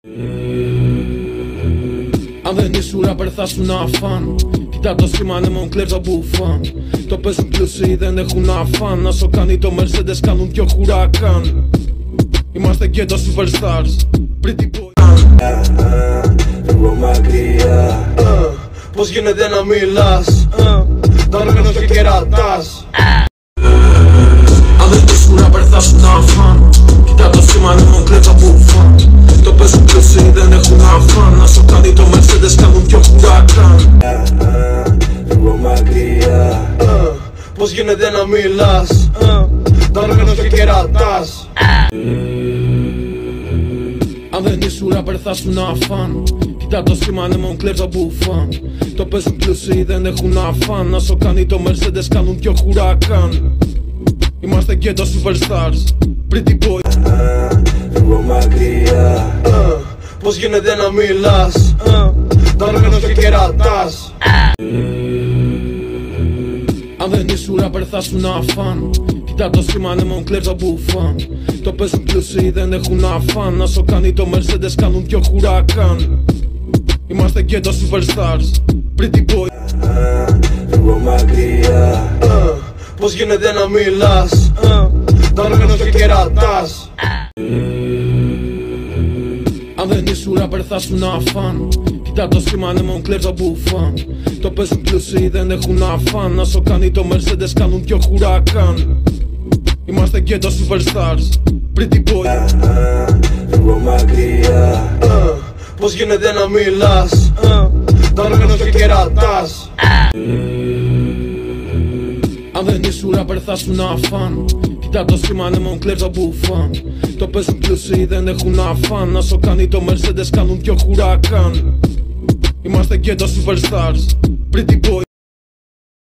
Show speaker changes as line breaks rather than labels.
Αν δεν ήσουν ράπερ θα σου να φαν. Κοίτα το σχήμα, ναι μον κλέβω μπουφάν. Το παίζουν πλούσιοι, δεν έχουν να φαν. Να σου κάνει το Mercedes, κάνουν δυο χουρακάν. Είμαστε και το superstars, pretty boy.
Φύγω μακριά.
Πώς γίνεται να μιλάς, τα όργανα και κερατάς. Αν δεν ήσουν ράπερ θα σου να φαν. Κοίτα το σχήμα, ναι μον κλέβω μπουφάν. Το παίζουν πλούσιοι, δεν έχουν να φαν. Να σου κάνει το Mercedes, κάνουν δυο χουρακάν.
Φύγω μακριά.
Πώς γίνεται να μιλάς, τα όργανα και κερατάς. Αν δεν ήσουν ράπερ θα σου να φαν. Κοίτα το σχήμα, ναι μον κλέβω μπουφάν. Το παίζουν πλούσιοι, δεν έχουν να φαν. Να σου κάνει το Mercedes, κάνουν δυο χουρακάν. Είμαστε και το superstars, pretty boy.
Φύγω μακριά.
Πώς γίνεται να μιλάς, τα όργανα και κερατάς. Αν δεν ήσουν ράπερ θα σου να φαν. Κοίτα το σχήμα, ναι μον κλέβω μπουφάν. Το παίζουν πλούσιοι, δεν έχουν να φαν. Να σου κάνει το Mercedes, κάνουν δυο χουρακάν. Είμαστε και το superstars, pretty boy.
Φύγω μακριά.
Πώς γίνεται να μιλάς, τα όργανα και κερατάς. Αν δεν ήσουν ράπερ θα σου να φαν. Κοίτα το σχήμα, ναι μον κλέβω μπουφάν. Το παίζουν πλούσιοι, δεν έχουν να φαν. Να σου κάνει το Mercedes, κάνουν δυο χουρακάν. Είμαστε και το superstars, pretty boy.
Φύγω μακριά.
Πώς γίνεται να μιλάς, τα όργανα και κερατάς. Αν δεν ήσουν ράπερ θα σου να φαν. Κοίτα το σχήμα, ναι μον κλέβω μπουφάν. Το παίζουν πλούσιοι, δεν έχουν να φαν. Να σου κάνει το Mercedes, κάνουν δυο χουρακάν. Είμαστε και το superstars, pretty boy.